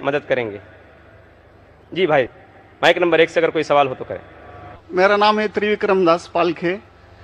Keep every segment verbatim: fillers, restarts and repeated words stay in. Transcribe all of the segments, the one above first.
मदद करेंगे। जी भाई, माइक नंबर एक से अगर कोई सवाल हो तो करें। मेरा नाम है त्रिविक्रम दास पालखे।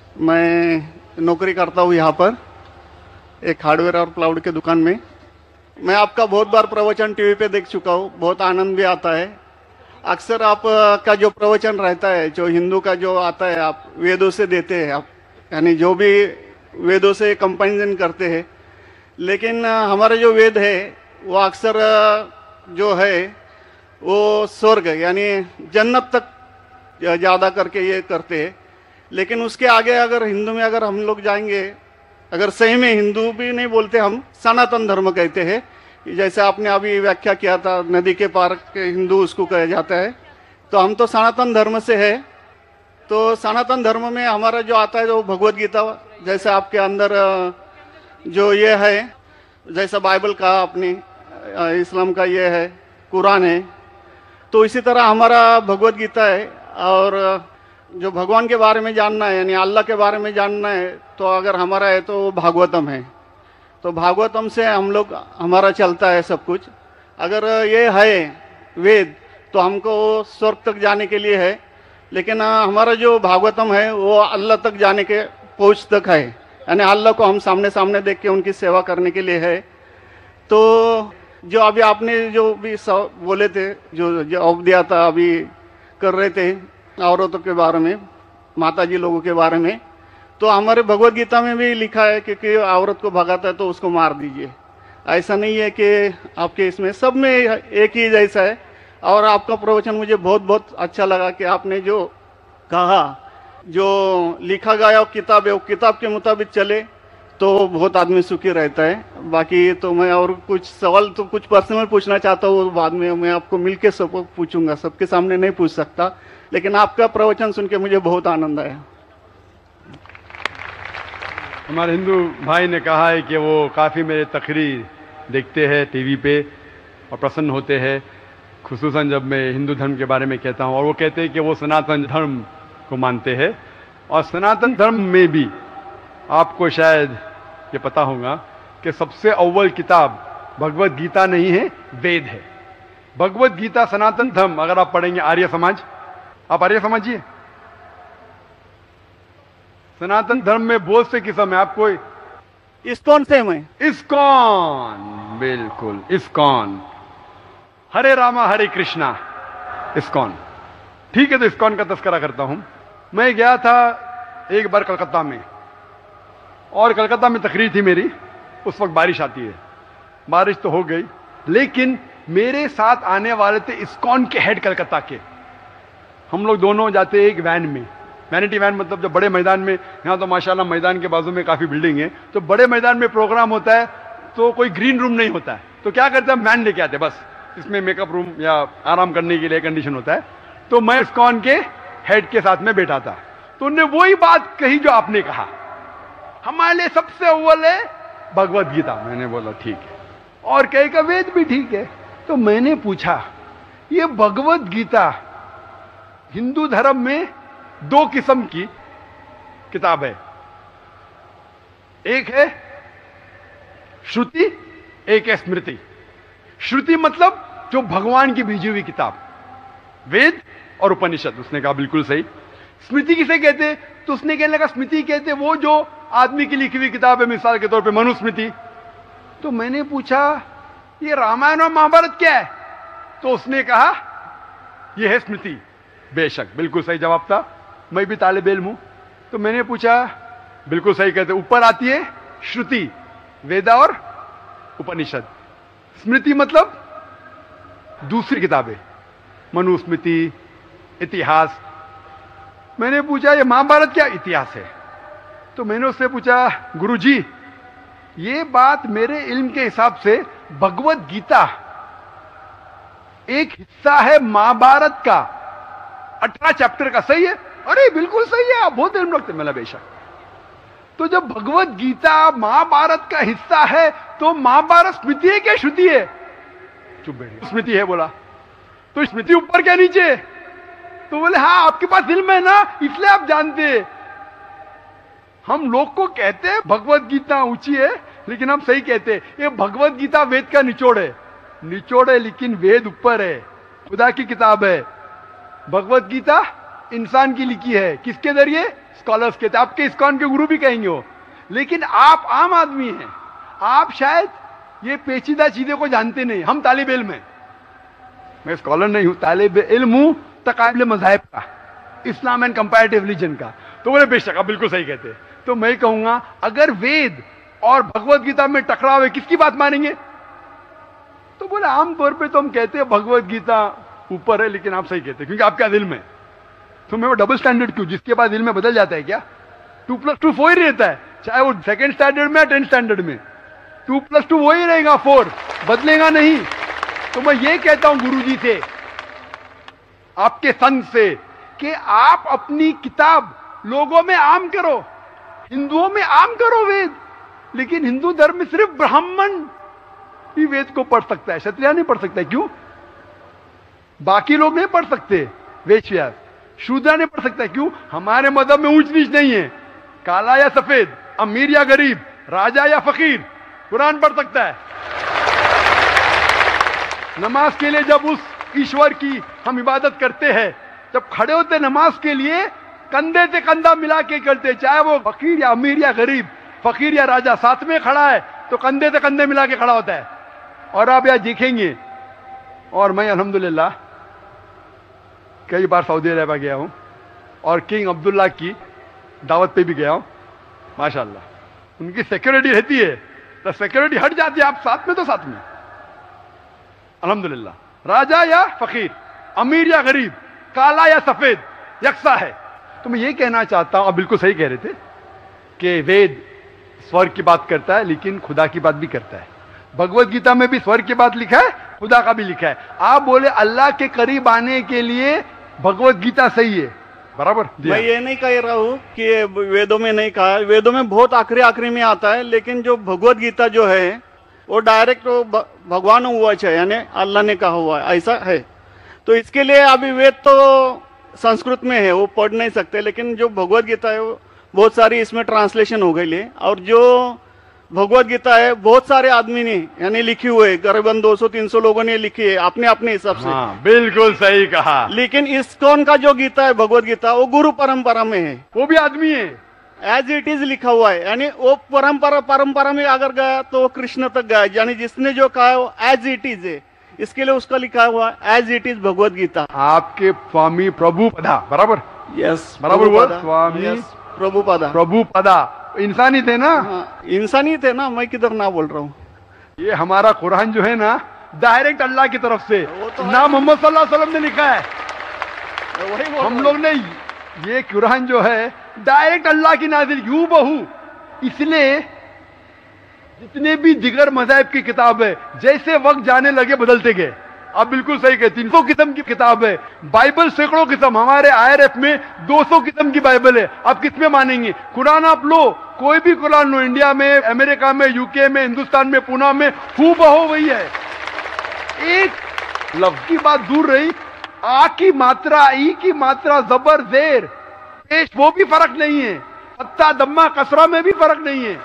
मैं नौकरी करता हूँ यहाँ पर एक हार्डवेयर और प्लाउड के दुकान में। मैं आपका बहुत बार प्रवचन टीवी पे देख चुका हूँ, बहुत आनंद भी आता है। अक्सर आप का जो प्रवचन रहता है, जो हिंदू का जो आता है, आप वेदों से देते हैं, आप यानी जो भी वेदों से कंपेरिजन करते हैं। लेकिन हमारा जो वेद है वो अक्सर जो है वो स्वर्ग यानी जन्नत तक ज़्यादा करके ये करते हैं। लेकिन उसके आगे अगर हिंदू में अगर हम लोग जाएंगे, अगर सही में हिंदू भी नहीं बोलते, हम सनातन धर्म कहते हैं। जैसे आपने अभी व्याख्या किया था, नदी के पार के हिंदू उसको कहा जाता है। तो हम तो सनातन धर्म से है। तो सनातन धर्म में हमारा जो आता है जो भगवत गीता, जैसे आपके अंदर जो ये है, जैसा बाइबल का आपने, इस्लाम का ये है, कुरान है, तो इसी तरह हमारा भगवत गीता है। और जो भगवान के बारे में जानना है यानी अल्लाह के बारे में जानना है तो अगर हमारा है तो भागवतम है। तो भागवतम से हम लोग हमारा चलता है सब कुछ। अगर ये है वेद तो हमको स्वर्ग तक जाने के लिए है, लेकिन हमारा जो भागवतम है वो अल्लाह तक जाने के पहुँच तक है, यानी अल्लाह को हम सामने सामने देख के उनकी सेवा करने के लिए है। तो जो अभी आपने जो भी बोले थे, जो जवाब दिया था, अभी कर रहे थे औरतों के बारे में, माताजी लोगों के बारे में, तो हमारे भगवत गीता में भी लिखा है कि, कि औरत को भगाता है तो उसको मार दीजिए। ऐसा नहीं है कि आपके इसमें सब में एक ही जैसा है। और आपका प्रवचन मुझे बहुत बहुत अच्छा लगा कि आपने जो कहा, जो लिखा गया किताब है वो किताब के मुताबिक चले तो बहुत आदमी सुखी रहता है। बाकी तो मैं और कुछ सवाल तो कुछ पर्सनल पूछना चाहता हूँ, बाद में मैं आपको मिलके सब पूछूंगा, सबके सामने नहीं पूछ सकता। लेकिन आपका प्रवचन सुन के मुझे बहुत आनंद आया। हमारे हिंदू भाई ने कहा है कि वो काफ़ी मेरे तकरीर देखते हैं टीवी पे और प्रसन्न होते हैं, खुसूसन जब मैं हिंदू धर्म के बारे में कहता हूँ। और वो कहते हैं कि वो सनातन धर्म को मानते हैं। और सनातन धर्म में भी आपको शायद ये पता होगा कि सबसे अव्वल किताब भगवत गीता नहीं है, वेद है। भगवत गीता सनातन धर्म अगर आप पढ़ेंगे, आर्य समाज, आप आर्य समझिए, सनातन धर्म में बहुत से किस्म है। आपको इस्कॉन से मैं इस्कॉन, बिल्कुल इस्कॉन, हरे रामा हरे कृष्णा, इस्कॉन, ठीक है। तो इस्कॉन का तस्करा करता हूं। मैं गया था एक बार कलकत्ता में, और कलकत्ता में तकरीर थी मेरी। उस वक्त बारिश आती है, बारिश तो हो गई, लेकिन मेरे साथ आने वाले थे इस्कॉन के हेड कलकत्ता के। हम लोग दोनों जाते एक वैन में, वैनिटी वैन मतलब जो बड़े मैदान में, यहाँ तो माशाल्लाह मैदान के बाजू में काफ़ी बिल्डिंग है, तो बड़े मैदान में प्रोग्राम होता है तो कोई ग्रीन रूम नहीं होता है, तो क्या करते हैं, वैन लेके आते, बस इसमें मेकअप रूम या आराम करने के लिए कंडीशन होता है। तो मैं इस्कॉन के हेड के साथ में बैठा था, तो उन्होंने वही बात कही जो आपने कहा, हमारे लिए सबसे अव्वल है भगवत गीता। मैंने बोला ठीक है, और कहे का वेद भी ठीक है। तो मैंने पूछा, ये भगवत गीता हिंदू धर्म में दो किस्म की किताब है, एक है श्रुति, एक है स्मृति। श्रुति मतलब जो भगवान की भेजी हुई किताब, वेद और उपनिषद। उसने कहा बिल्कुल सही। स्मृति किसे कहते, तो उसने कहने लगा स्मृति कहते वो जो आदमी की लिखी हुई किताब है, मिसाल के तौर पे मनुस्मृति। तो मैंने पूछा ये रामायण और महाभारत क्या है, तो उसने कहा यह है स्मृति। बेशक बिल्कुल सही जवाब था, मैं भी तालिब इल्म हूं। तो मैंने पूछा, बिल्कुल सही कहते, ऊपर आती है श्रुति, वेदा और उपनिषद। स्मृति मतलब दूसरी किताबें, मनुस्मृति, इतिहास। मैंने पूछा ये महाभारत क्या इतिहास है, तो मैंने उससे पूछा गुरुजी ये बात मेरे इल्म के हिसाब से भगवत गीता एक हिस्सा है महाभारत का, अठारह चैप्टर का, सही है? अरे बिल्कुल सही है, आप बहुत इल्म रखते। मैंने बेशक। तो जब भगवत गीता महाभारत का हिस्सा है तो महाभारत स्मृति है क्या श्रुति है? चुप बैठिए। स्मृति है बोला, तो स्मृति ऊपर क्या नीचे? तो बोले हाँ आपके पास इल्म है ना, इसलिए आप जानते। हम लोग को कहते हैं भगवत गीता ऊंची है, लेकिन हम सही कहते हैं ये भगवत गीता वेद का निचोड़ है। निचोड़ है लेकिन वेद ऊपर है, खुदा की किताब है। भगवत गीता इंसान की लिखी है, किसके जरिए? स्कॉलर्स के। आपके इस्कॉन के गुरु भी कहेंगे वो, लेकिन आप आम आदमी हैं, आप शायद ये पेचीदा चीजें को जानते नहीं। हम तालिब इल्म हैं, मैं स्कॉलर नहीं हूं, तालिब इल्म हूं तकाबले मज़ाहिब का, इस्लाम एंड कंपैरेटिव रिलीजन का। तो बोले बेशक आप बिल्कुल सही कहते हैं। तो मैं कहूंगा अगर वेद और भगवत गीता में टकराव है, किसकी बात मानेंगे? तो बोले आमतौर पे तो हम कहते हैं भगवत गीता ऊपर है, लेकिन आप सही कहते हैं क्योंकि आपका दिल में। तो मैं वो डबल स्टैंडर्ड क्यों? जिसके बाद दिल में बदल जाता है क्या? टू प्लस टू फोर ही रहता है, चाहे वो सेकंड स्टैंडर्ड में या टेंथ स्टैंडर्ड में, टू प्लस टू वही रहेगा, फोर बदलेगा नहीं। तो मैं ये कहता हूं गुरुजी से, आपके संग से, कि आप अपनी किताब लोगों में आम करो, हिंदुओं में आम करो वेद। लेकिन हिंदू धर्म में सिर्फ ब्राह्मण ही वेद को पढ़ सकता है, क्षत्रिय नहीं पढ़ सकता है। क्यों? बाकी लोग नहीं पढ़ सकते, वेद व्यास शूद्र नहीं पढ़ सकता। क्यों? हमारे मजहब में ऊंच नीच नहीं है, काला या सफेद, अमीर या गरीब, राजा या फकीर, कुरान पढ़ सकता है। नमाज के लिए जब उस ईश्वर की हम इबादत करते हैं, जब खड़े होते नमाज के लिए, कंधे से कंधा मिला के करते, चाहे वो फकीर या अमीर या गरीब, फकीर या राजा साथ में खड़ा है तो कंधे से कंधे मिला के खड़ा होता है। और आप यहां देखेंगे, और मैं अल्हम्दुलिल्लाह कई बार सऊदी अरब गया हूं और किंग अब्दुल्ला की दावत पे भी गया हूं, माशाल्लाह उनकी सिक्योरिटी रहती है, तो सिक्योरिटी हट जाती है, आप साथ में तो साथ में अल्हम्दुलिल्लाह। राजा या फकीर, अमीर या गरीब, काला या सफेद, यकसा है। तो मैं ये कहना चाहता हूं, आप बिल्कुल सही कह रहे थे कि वेद स्वर्ग की बात करता है लेकिन खुदा की बात भी करता है। भगवत गीता में भी स्वर्ग की बात लिखा है, खुदा का भी लिखा है। आप बोले अल्लाह के करीब आने के लिए भगवत गीता सही है, बराबर। मैं ये नहीं कह रहा हूँ कि वेदों में नहीं कहा, वेदों में बहुत आखिरी आखिरी में आता है, लेकिन जो भगवत गीता जो है वो डायरेक्ट भगवान हुआ है, यानी अल्लाह ने कहा हुआ है, ऐसा है। तो इसके लिए अभी वेद तो संस्कृत में है, वो पढ़ नहीं सकते, लेकिन जो भगवत गीता है वो बहुत सारी इसमें ट्रांसलेशन हो गई है। और जो भगवत गीता है बहुत सारे आदमी ने यानी लिखी हुई है, करीबन दो सौ तीन सौ लोगों ने लिखी है अपने अपने हिसाब से। हाँ, बिल्कुल सही कहा। लेकिन इस्कॉन का जो गीता है भगवत गीता, वो गुरु परंपरा में है, वो भी आदमी है, एज इट इज लिखा हुआ है। यानी वो परंपरा परंपरा में अगर गया तो वो कृष्ण तक गया, यानी जिसने जो कहा है वो एज इट इज है, इसके लिए उसका लिखा हुआ as it is Bhagavad Gita. आपके स्वामी प्रभुपदा, बराबर? यस, बराबर हुआ, स्वामी प्रभुपदा। प्रभुपदा इंसानी थे ना? हाँ, इंसानी थे ना, मैं किधर ना बोल रहा हूँ। ये हमारा कुरान जो है ना, डायरेक्ट अल्लाह की तरफ से तो ना मोहम्मद सल्लल्लाहु अलैहि वसल्लम ने लिखा है। वही हम लोग ने ये कुरान जो है डायरेक्ट अल्लाह की नाज़िल, यूं बहू। इसलिए जितने भी दिगर मज़ाहिब की किताब है, जैसे वक्त जाने लगे बदलते गए। आप बिल्कुल सही कहते, तीन सौ किस्म की किताब है, बाइबल सैकड़ों किस्म, हमारे आई आर एफ में दो सौ किस्म की बाइबल है। आप किस में मानेंगे? कुरान आप लो, कोई भी कुरान लो, इंडिया में, अमेरिका में, यूके में, हिंदुस्तान में, पूना में, हूबहू वही है। एक लफ्ज की बात दूर रही, आ की मात्रा, ई की मात्रा, जबर जेर पेश, वो भी फर्क नहीं है, फत्ता दम्मा कसरा में भी फर्क नहीं है।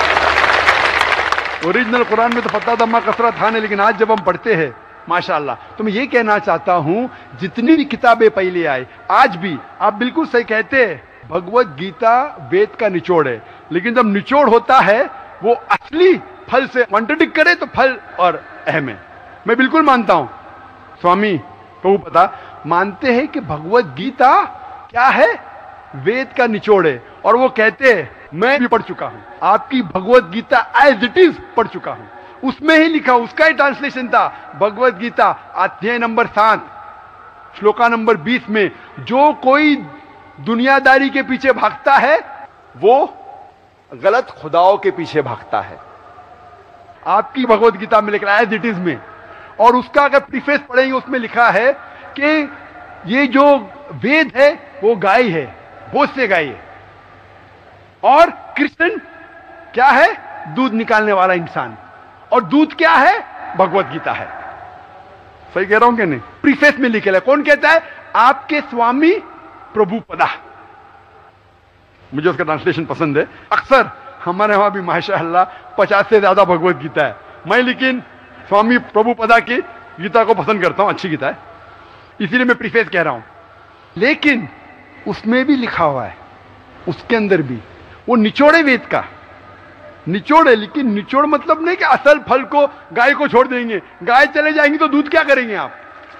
ओरिजिनल कुरान में तो फत्ता दम्मा कसरा था नहीं, लेकिन आज जब हम पढ़ते हैं माशाअल्लाह। तो मैं ये कहना चाहता हूं, जितनी भी किताबें पहले आए, आज भी आप बिल्कुल सही कहते हैं, भगवत गीता वेद का निचोड़ है। लेकिन जब निचोड़ होता है वो असली फल से कॉन्ट्रडिक्ट करे तो फल और अहम है। मैं बिल्कुल मानता हूं, स्वामी प्रभुपदा मानते हैं कि भगवत गीता क्या है? वेद का निचोड़ है। और वो कहते हैं, मैं भी पढ़ चुका हूं, आपकी Bhagavad Gita as it is पढ़ चुका हूं, उसमें ही लिखा, उसका ही ट्रांसलेशन था। भगवत गीता अध्याय नंबर सात श्लोका नंबर बीस में, जो कोई दुनियादारी के पीछे भागता है वो गलत खुदाओं के पीछे भागता है। आपकी भगवत गीता में लिखा एज इट इज में, और उसका अगर प्रीफेस पढ़ेंगे उसमें लिखा है कि ये जो वेद है वो गाय है, बहुत से गाय है, और कृष्ण क्या है? दूध निकालने वाला इंसान, और दूध क्या है? भगवत गीता है। सही कह रहा हूं कि नहीं? प्रीफेस में लिखे है। कौन कहता है? आपके स्वामी प्रभुपदा। मुझे उसका ट्रांसलेशन पसंद है। अक्सर हमारे वहां भी माशाअल्लाह पचास से ज्यादा भगवत गीता है। मैं लेकिन स्वामी प्रभुपदा की गीता को पसंद करता हूं, अच्छी गीता है, इसीलिए मैं प्रीफेस कह रहा हूं। लेकिन उसमें भी लिखा हुआ है, उसके अंदर भी वो निचोड़े वेद का निचोड़ है, लेकिन निचोड़ मतलब नहीं कि असल फल को गाय को छोड़ देंगे, गाय चले जाएंगी तो दूध क्या करेंगे आप?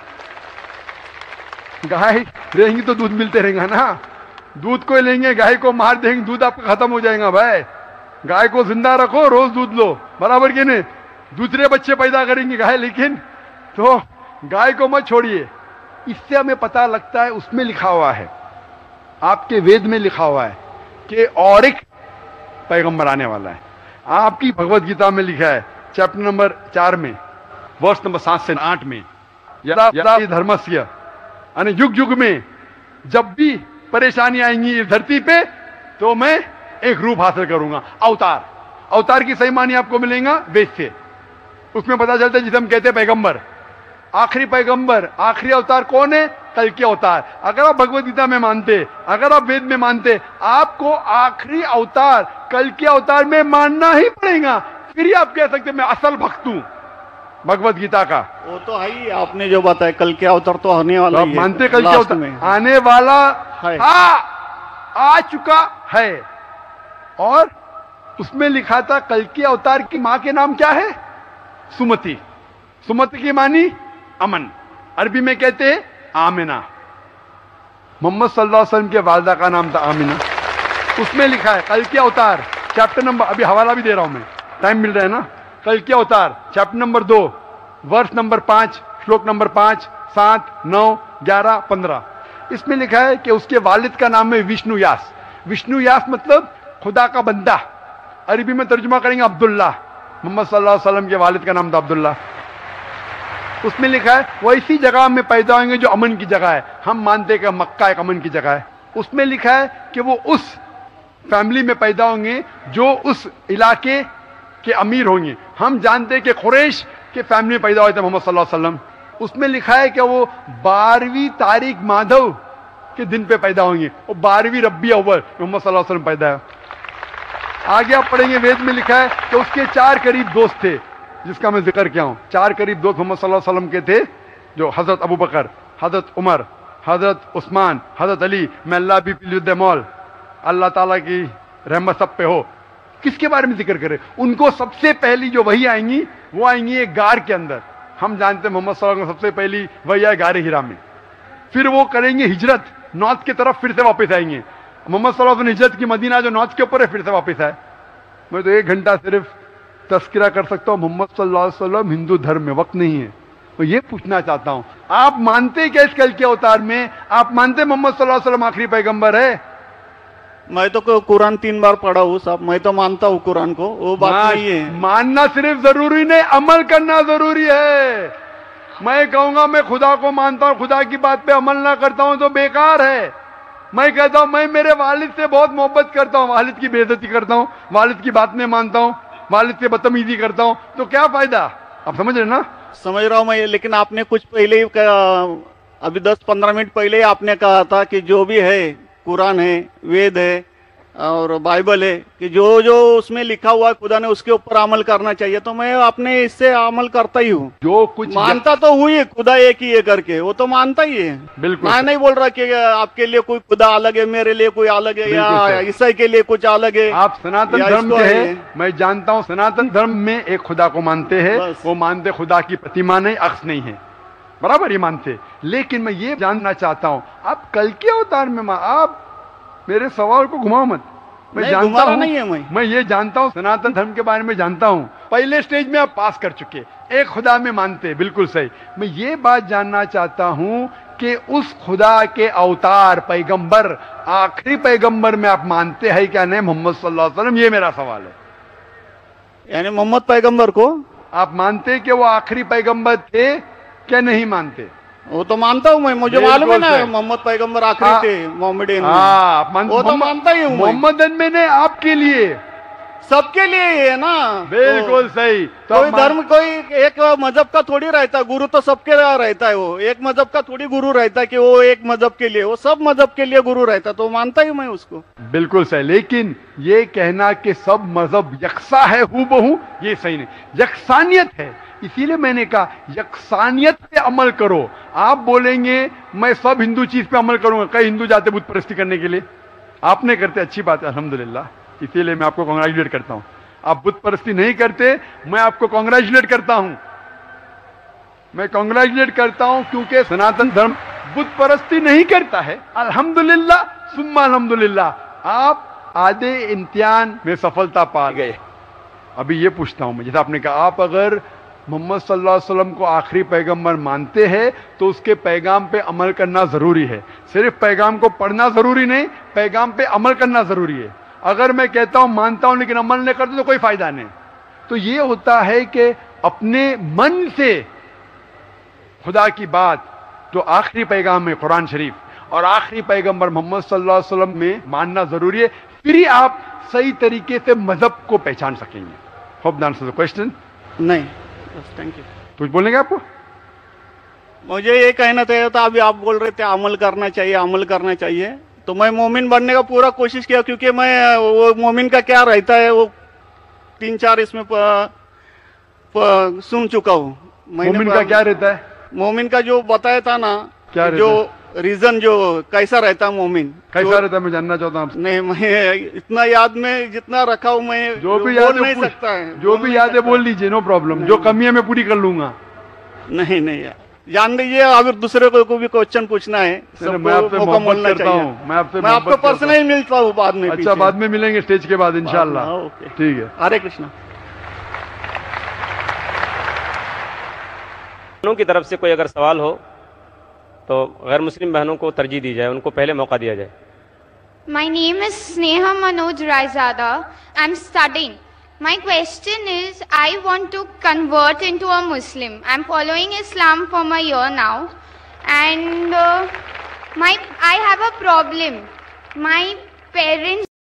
गाय रहेंगी तो दूध मिलते रहेगा ना, दूध को लेंगे गाय को मार देंगे, दूध आपका खत्म हो जाएगा। भाई गाय को जिंदा रखो, रोज दूध लो, बराबर के नहीं, दूसरे बच्चे पैदा करेंगे गाय, लेकिन तो गाय को मत छोड़िए। इससे हमें पता लगता है, उसमें लिखा हुआ है, आपके वेद में लिखा हुआ है कि और एक पैगंबर आने वाला है। आपकी भगवत गीता में लिखा है चैप्टर नंबर चार में वर्ष नंबर सात से आठ में, यदा यदा धर्मस्य, यानी युग युग में जब भी परेशानी आएंगी इस धरती पे तो मैं एक रूप हासिल करूंगा, अवतार। अवतार की सही मानी आपको मिलेगा वेद से, उसमें पता चलता है जिसे हम कहते हैं पैगंबर, आखिरी पैगंबर, आखिरी अवतार कौन है? कल के अवतार। अगर आप भगवत गीता में मानते, अगर आप वेद में मानते, आपको आखिरी अवतार कल के अवतार में मानना ही पड़ेगा, फिर ही आप कह सकते मैं असल भक्त हूं भगवत गीता का। वो तो है ही, आपने जो बताया कल के अवतार तो आने वाला तो ही है, मानते कल के लास्ट अवतार में आने वाला है। आ, आ चुका है। और उसमें लिखा था कल के अवतार की मां के नाम क्या है? सुमति। सुमति की मानी अमन, अरबी में कहते हैं आमिना। मोहम्मद सल्लल्लाहु अलैहि वसल्लम के वालदा का नाम था आमिना। उसमें लिखा है कल के अवतार, चैप्टर नंबर, अभी हवाला भी दे रहा हूं मैं, टाइम मिल रहा है ना, कल के अवतार चैप्टर नंबर दो वर्ष नंबर पांच, श्लोक नंबर पांच, सात, नौ, ग्यारह, पंद्रह। इसमें लिखा है कि उसके वालिद का नाम है विष्णु यास। विष्णु यास मतलब खुदा का बंदा, अरबी में तर्जुमा करेंगे अब्दुल्ला। मोहम्मद सल्लल्लाहु अलैहि वसल्लम के वालिद का नाम था अब्दुल्ला। उसमें लिखा है वो इसी जगह में पैदा होंगे जो अमन की जगह है। हम मानते हैं कि मक्का एक अमन की जगह है। उसमें लिखा है कि वो उस फैमिली में पैदा होंगे जो उस इलाके के अमीर होंगे। हम जानते हैं कि कुरैश के फैमिली में पैदा हुए थे मोहम्मद सल्लल्लाहु अलैहि वसल्लम। उसमें लिखा है कि वो बारहवीं तारीख माधव के दिन पे पैदा होंगे, वो बारहवीं रब्बी अव्वल मोहम्मद सल्लल्लाहु अलैहि वसल्लम पैदा है। आगे आप पढ़ेंगे, वेद में लिखा है कि उसके चार करीब दोस्त थे, जिसका मैं जिक्र किया हूं। चार करीब दोस्त मोहम्मद सल्लल्लाहु अलैहि वसल्लम के थे, जो हजरत अबू बकर, हजरत उमर, हजरत उस्मान, हजरत अली। मैं अल्लाह भी पिलुद्दमौल, अल्लाह ताला की रहमत सब पे हो। किसके बारे में जिक्र करें? उनको सबसे पहली जो वही आएंगी वो आएंगी एक गार के अंदर। हम जानते हैं मोहम्मद सल्लल्लाहु अलैहि वसल्लम सबसे पहली वही आए गारे हिरा में। फिर वो करेंगे हिजरत, नॉर्थ की तरफ फिर से वापस आएंगे। मोहम्मद सल्लल्लाहु अलैहि वसल्लम हिजरत की मदीना जो नॉर्थ के ऊपर है, फिर से वापस आए। मैं तो एक घंटा सिर्फ तस्करा कर सकता हूं मोहम्मद सल्लल्लाहु अलैहि वसल्लम हिंदू धर्म में, वक्त नहीं है। तो ये पूछना चाहता हूं, आप मानते क्या इस कल के अवतार में? आप मानते मोहम्मद सल्लल्लाहु अलैहि वसल्लम आखिरी पैगंबर है? मैं तो कुरान तीन बार पढ़ा हूँ साहब, मैं तो मानता हूँ कुरान को, वो बात नहीं है। मानना सिर्फ जरूरी नहीं, अमल करना जरूरी है। मैं कहूंगा मैं खुदा को मानता हूं, खुदा की बात पे अमल ना करता हूं तो बेकार है। मैं कहता हूं मैं मेरे वालिद से बहुत मोहब्बत करता हूं, वालिद की बेइज्जती करता हूं, वालिद की बात नहीं मानता हूं, वालिद से बदतमीजी करता हूं, तो क्या फायदा? आप समझ रहे ना? समझ रहा हूं मैं, लेकिन आपने कुछ पहले ही कहा, अभी दस पंद्रह मिनट पहले ही आपने कहा था कि जो भी है कुरान है, वेद है और बाइबल है, कि जो जो उसमें लिखा हुआ है खुदा ने उसके ऊपर अमल करना चाहिए। तो मैं अपने इससे अमल करता ही हूँ, जो कुछ मानता तो हुई है खुदा एक ही है करके, वो तो मानता ही है। बिल्कुल, मैं नहीं बोल रहा कि आपके लिए कोई खुदा अलग है, मेरे लिए कोई अलग है, या ईसाई के लिए कुछ अलग है। आप सनातन धर्म के हैं, मैं जानता हूँ सनातन धर्म में एक खुदा को मानते हैं। वो मानते खुदा की प्रतिमा नहीं, अक्स नहीं है, बराबर ये मानते। लेकिन मैं ये जानना चाहता हूँ, आप कल के अवतार में, आप मेरे सवाल को घुमाओ मत। मैं जानता हूं, नहीं है मैं मैं ये जानता हूं, सनातन धर्म के बारे में जानता हूं। पहले स्टेज में आप पास कर चुके, एक खुदा में मानते, बिल्कुल सही। मैं ये बात जानना चाहता हूं कि उस खुदा के अवतार पैगंबर, आखिरी पैगंबर में आप मानते हैं क्या नहीं मोहम्मद सल्लल्लाहु अलैहि वसल्लम? ये मेरा सवाल है। यानी मोहम्मद पैगंबर को आप मानते कि वो आखिरी पैगंबर थे क्या नहीं मानते? वो तो मानता हूँ मैं, मुझे मालूम है ना मोहम्मद पैगंबर आखिरी थे मोहम्मदेन में। हाँ, वो तो मानता ही हूँ। मोहम्मदन मैंने आपके लिए सबके लिए ही है ना। बिल्कुल तो सही। तो कोई अब मान- धर्म कोई एक मजहब का थोड़ी रहता है, गुरु तो सबके लिए रहता है। वो एक मजहब का थोड़ी गुरु रहता है कि वो एक मजहब के लिए, वो सब मजहब के लिए गुरु रहता है, तो मानता ही मैं उसको। बिल्कुल सही। लेकिन ये कहना कि सब मजहब यकसा है हूबहू, ये सही नहीं। यकसानियत है, इसीलिए मैंने कहा यकसानियत पे अमल करो। आप बोलेंगे मैं सब हिंदू चीज पे अमल करूंगा, कई हिंदू जाते बुत परस्ती करने के लिए, आपने करते, अच्छी बात है अल्हम्दुलिल्लाह, इसीलिए मैं आपको कांग्रेचुलेट करता हूं। आप बुत परस्ती नहीं करते, मैं आपको कांग्रेचुलेट करता हूं। मैं कांग्रेचुलेट करता हूं क्योंकि सनातन धर्म बुत परस्ती नहीं करता है। अल्हम्दुलिल्लाह सुम्मा अल्हम्दुलिल्लाह आप आधे इम्तिहान में सफलता पा गए। अभी ये पूछता हूं मैं, जैसे आपने कहा आप अगर मोहम्मद सल्लल्लाहु अलैहि वसल्लम को आखिरी पैगंबर मानते हैं तो उसके पैगाम पे अमल करना जरूरी है। सिर्फ पैगाम को पढ़ना जरूरी नहीं, पैगाम पे अमल करना जरूरी है। अगर मैं कहता हूं मानता हूं लेकिन अमल नहीं करता तो कोई फायदा नहीं। तो ये होता है कि अपने मन से खुदा की बात जो आखिरी पैगाम है कुरान शरीफ और आखिरी पैगंबर मोहम्मद सल्लल्लाहु अलैहि वसल्लम में मानना जरूरी है, फिर ही आप सही तरीके से मजहब को पहचान सकेंगे। Hope the answer the question. नहीं, थैंक यू। कुछ बोलेंगे आपको? मुझे ये कहना चाहिए था, अभी आप बोल रहे थे अमल करना चाहिए, अमल करना चाहिए, तो मैं मोमिन बनने का पूरा कोशिश किया, क्योंकि मैं वो मोमिन का क्या रहता है वो तीन चार इसमें प, प, सुन चुका हूँ। मोमिन का क्या रहता है? मोमिन का जो बताया था ना, क्या जो रीजन जो कैसा रहता है मोमिन, कैसा रहता है मैं जानना चाहता हूँ आपसे। नहीं मैं इतना याद में जितना रखा हूँ मैं जो भी याद बोल नहीं है सकता है, जो भी याद है बोल लीजिए, नो प्रॉब्लम। जो कमी है मैं पूरी कर लूंगा। नहीं नहीं यार, जान लीजिए अगर दूसरे को, को भी क्वेश्चन पूछना है, मैं आपसे मोहब्बत करता हूँ, मैं आपसे मैं आपको पर्सनली मिलता हूँ बाद में। अच्छा, बाद में मिलेंगे स्टेज के बाद इंशाल्लाह। ठीक है, हरे कृष्णा। बहनों की तरफ से कोई अगर सवाल हो तो गैर मुस्लिम बहनों को तरजीह दी जाए, उनको पहले मौका दिया जाए। My name is Sneha Manoj Raizada. I'm studying. My question is, I want to convert into a Muslim. I'm following Islam for a year now, and uh, my I have a problem. My parents